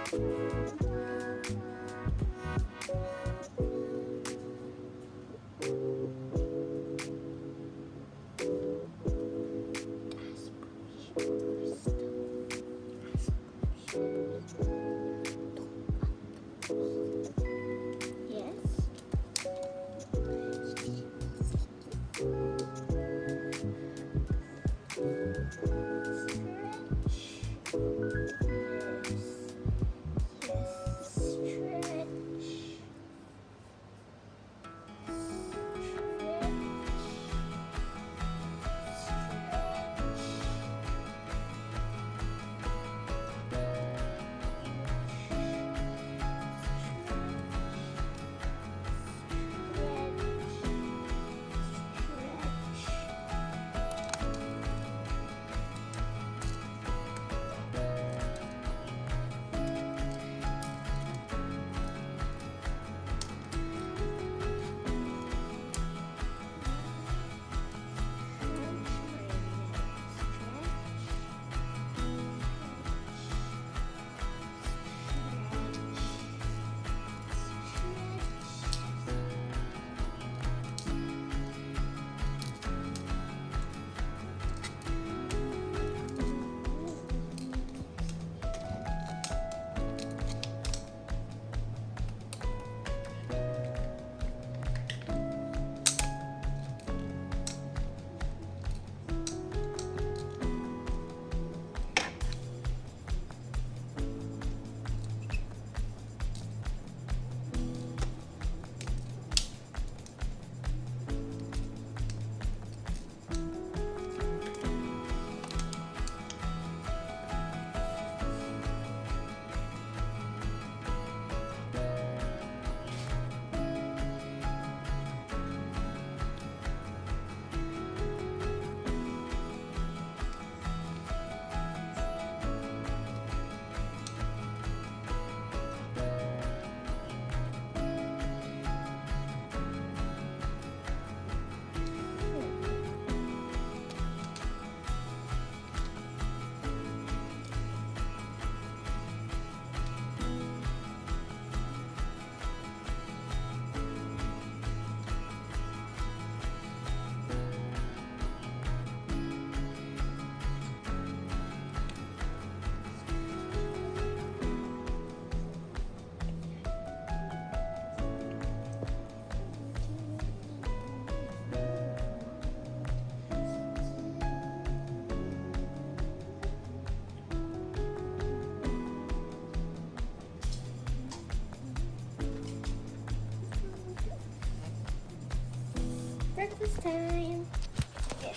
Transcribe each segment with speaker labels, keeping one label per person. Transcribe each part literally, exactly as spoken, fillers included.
Speaker 1: breakfast time. Yes.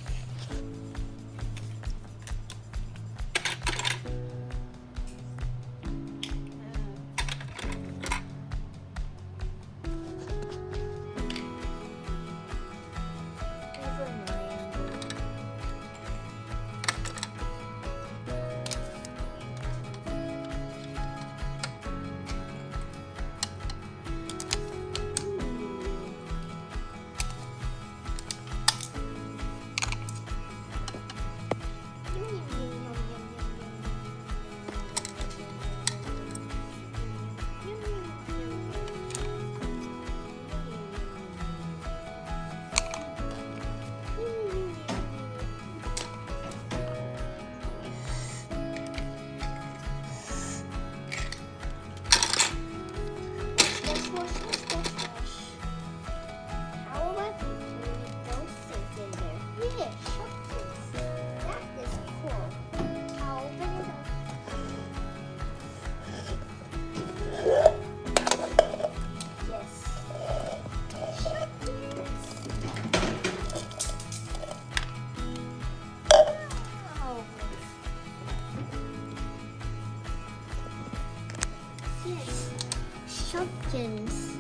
Speaker 1: Shopkins.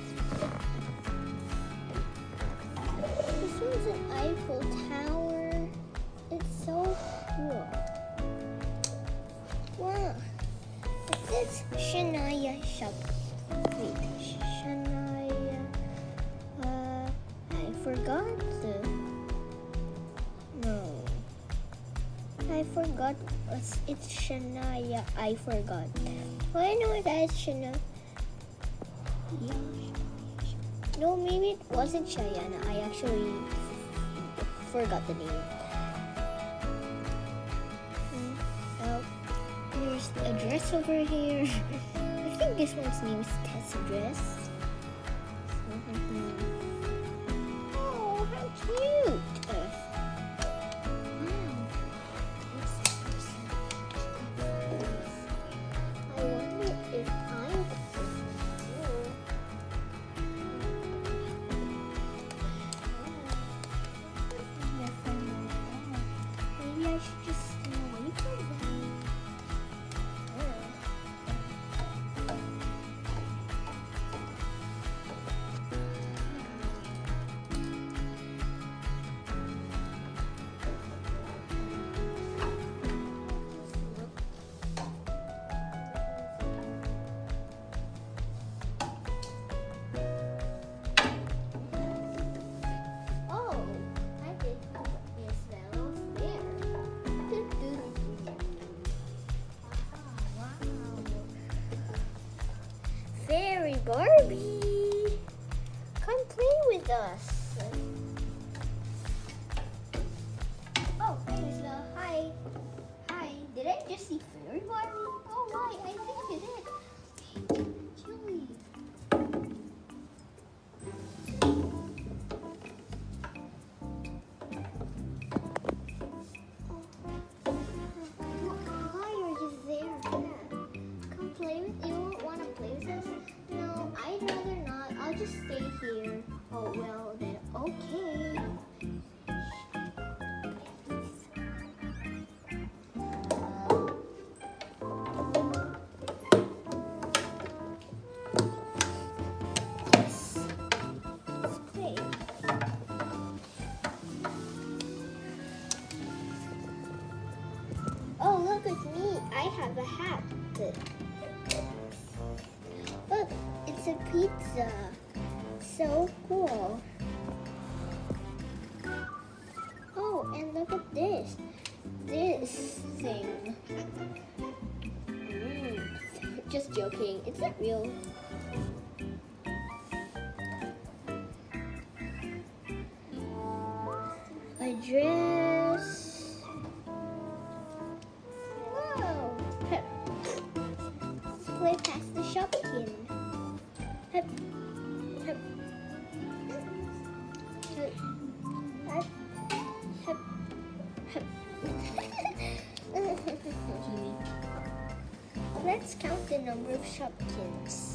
Speaker 1: This one's an Eiffel Tower. It's so cool. Wow. This is Shania Shop. Wait, Shania. Uh, I forgot the. No. I forgot. It's Shania. I forgot. Well, I know you guys should know. No, maybe it wasn't Cheyenne. I actually forgot the name. Mm, oh, there's a dress over here. I think this one's name is Tessa Dress. Oh, how cute! I wonder if I'm. Maybe I should just stay away from them. Fairy Barbie, come play with us. Oh, there's a hi. Hi, did I just see Fairy Barbie? Oh, right, I think you did. Chili. Why are you there? Come play with you. No, I'd rather not. I'll just stay here. Oh, well, then, okay. Yes. Let's play. Oh, look at me. I have a hat. Look, it's a pizza. So cool. Oh, and look at this. This thing. Mm. Just joking. It's not real. A dress. Whoa. Let's play past the Shopkins. Hup, hup, hup, hup, hup. Let's count the number of Shopkins.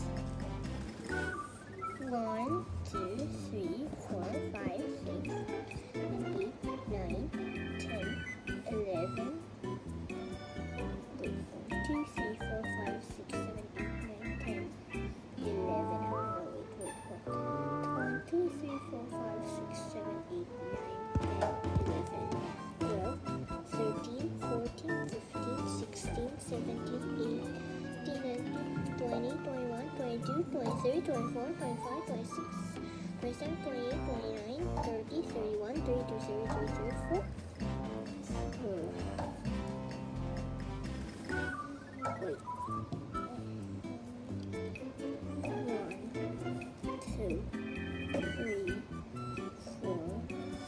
Speaker 1: One, two, three, four, five, six, seven, eight, nine, ten, eleven. Wait, one, two, three, four, five, six, seven, eight, nine, ten. eleven, oh, wait, wait, what? one, two, three, four, five, six, seven, eight, nine, ten, eleven, twelve, thirteen, fourteen, fifteen, sixteen, seventeen, eighteen, nineteen, twenty, twenty-one, twenty-two, twenty-three, twenty-four, twenty-five, twenty-six, twenty-seven, twenty-eight, twenty-nine, thirty, thirty-one, thirty-two, thirty-three, thirty-four. Wait. Two, three, four,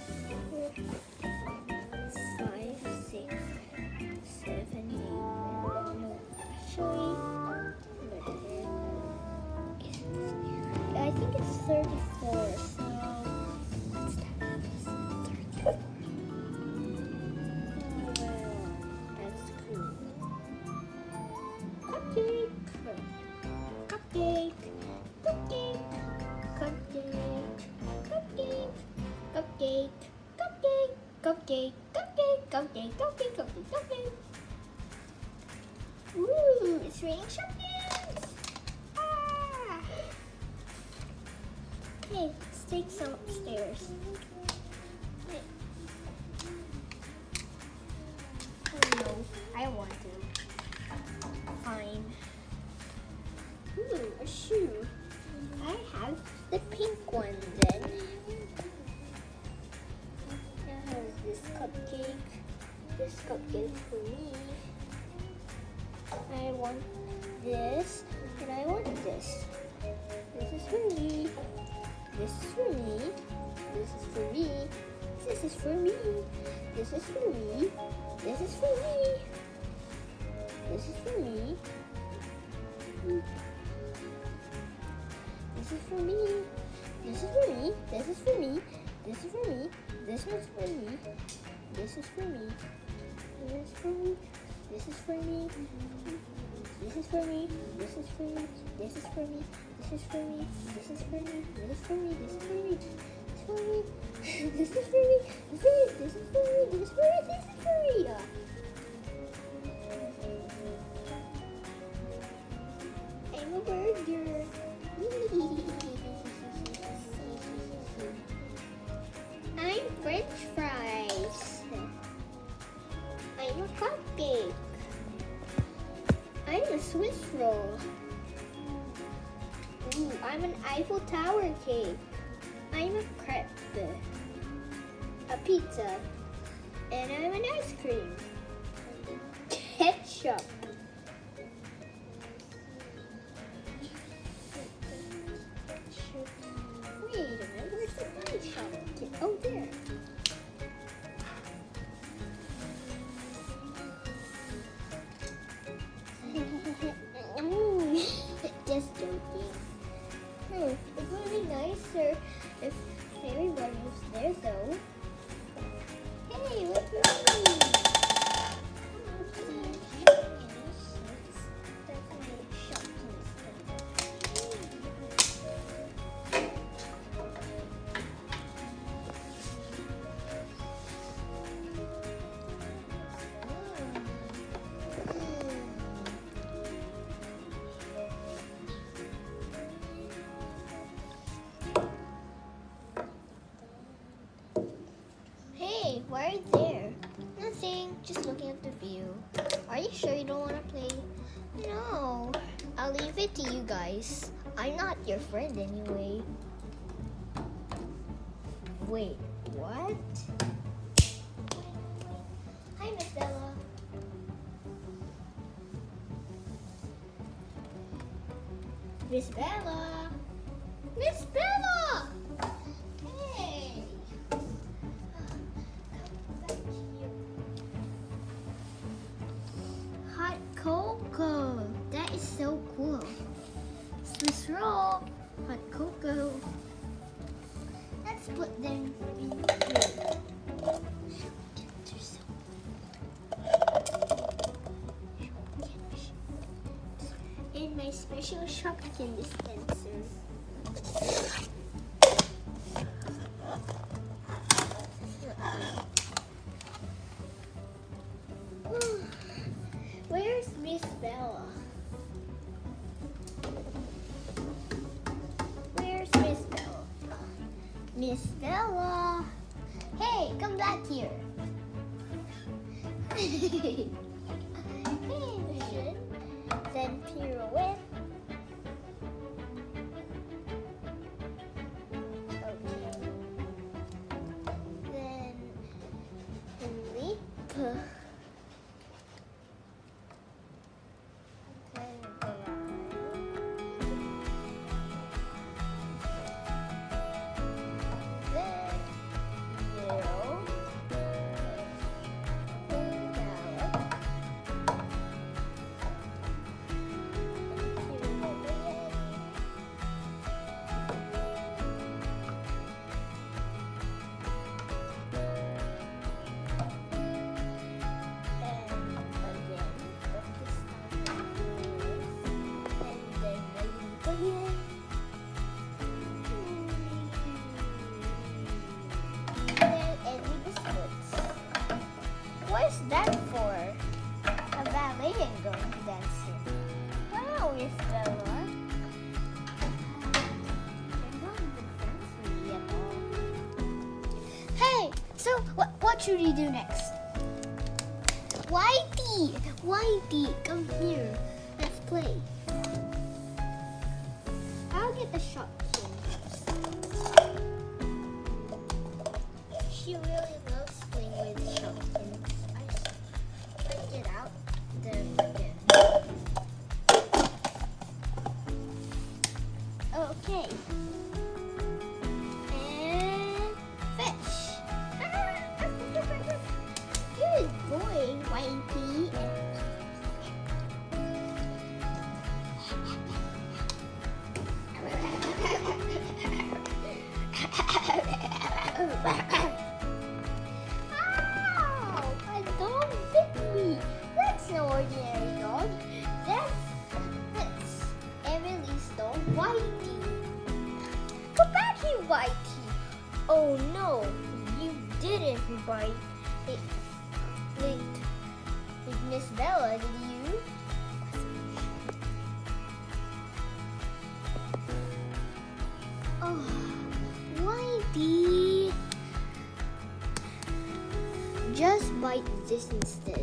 Speaker 1: five, six, seven, eight. No, actually, I think it's thirty-four. So what's that? thirty-four. Oh well, that's cool. Cupcake, cupcake, cupcake. Cupcake, cupcake, cupcake, cupcake, cupcake, cupcake, cupcake, cupcake, cupcake, cupcake. Ooh, it's raining Shopkins. Ah. Hey, let's take some upstairs. Hey. Oh no, I want to. Fine. Ooh, a shoe. I have the pink one then. I have this cupcake. This cupcake for me. I want this, and I want this. This is for me. This is for me. This is for me. This is for me. This is for me. This is for me. This is for me. This is for me. This is for me. This is for me. This is for me. This one's for me. This is for me. This is for me. This is for me. This is for me. This is for me. This is for me. This is for me. This is for me. This is for me. This is for me. This is for me. This is this is for me. This is for me. This is for me. I'm a burger. I'm French fries. I'm a cupcake. I'm a Swiss roll. Ooh, I'm an Eiffel Tower cake. I'm a crepe. A pizza. And I'm an ice cream. Ketchup. Wait a minute, where's the pie shop? Oh, there. Just joking. Hmm, it would be nicer if everybody was there, though. Hey, look at me! That's my Shopkins Why are you there? Nothing, just looking at the view. Are you sure you don't want to play? No, I'll leave it to you guys. I'm not your friend anyway. Wait, what? Hi, Miss Bella. Miss Bella! Miss Bella! Hey! Hot cocoa. That is so cool. Swiss roll. Hot cocoa. Let's put them in here. In my special Shopkins dispenser. Where's Miss Bella? Where's Miss Bella? Miss Bella! Hey, come back here. Hey, mission. Then pirouette. Okay. Then leap. What's that for? A ballet and going to dancing. Wow, Miss Bella. You're not even friends with me at all. Hey, so what, what should we do next? Whitey, Whitey, come here. Let's play. I'll get the Shopkins. She really loves playing with Shopkins. I break it out, then again. Okay. And fish. Good boy, Whitey. Ow! A dog bit me. That's no ordinary dog. That's that's Emily's dog, Whitey. Come back here, Whitey. Oh no, you didn't bite it. Like, like Miss Bella, did you? Oh, Whitey. Just bite this instead.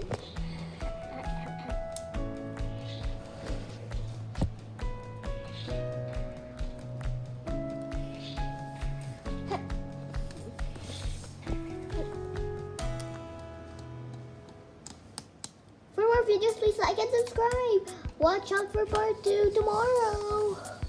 Speaker 1: For more videos, please like and subscribe. Watch out for part two tomorrow.